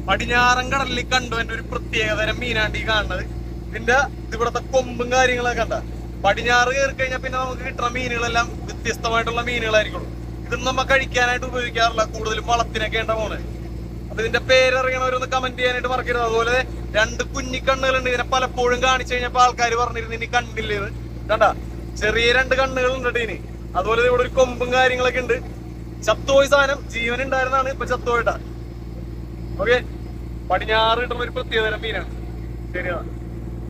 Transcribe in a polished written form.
പടിഞ്ഞാറൻ കടലിൽ കണ്ടു എന്റെ ഒരു പ്രത്യേകതരം മീനാണ്ട് ഈ കാണുന്നത്. ഇതിന്റെ ഇവിടത്തെ കൊമ്പും കാര്യങ്ങളൊക്കെ കണ്ട. പടിഞ്ഞാറ് കയറി കഴിഞ്ഞാൽ പിന്നെ നമുക്ക് കിട്ടുന്ന മീനുകളെല്ലാം വ്യത്യസ്തമായിട്ടുള്ള മീനുകളായിരിക്കും. ഇതൊന്നും നമ്മ കഴിക്കാനായിട്ട് ഉപയോഗിക്കാറില്ല, കൂടുതലും വളത്തിനൊക്കെ ഉണ്ട പോണേ. അപ്പൊ ഇതിന്റെ പേരറിയണവരൊന്ന് കമന്റ് ചെയ്യാനായിട്ട് മറക്കരുത്. അതുപോലെ 2 കുഞ്ഞിക്കണ്ണുകളുണ്ട്. ഇതിനെ പലപ്പോഴും കാണിച്ചു കഴിഞ്ഞപ്പോ ആൾക്കാർ പറഞ്ഞിരുന്നു ഇനി കണ്ണില്ലേന്ന്. കണ്ട, ചെറിയ 2 കണ്ണുകളുണ്ട് ഇതിന്. അതുപോലെ ഇവിടെ ഒരു കൊമ്പും കാര്യങ്ങളൊക്കെ ഉണ്ട്. ചത്തുപോയി സാധനം, ജീവൻ ഉണ്ടായിരുന്നാണ്, ഇപ്പൊ ചത്തുപോയിട്ടാ. ഓക്കെ, പടിഞ്ഞാറ് കിട്ടുന്ന ഒരു പ്രത്യേകതരം മീനാണ്. ശരിയാണ്.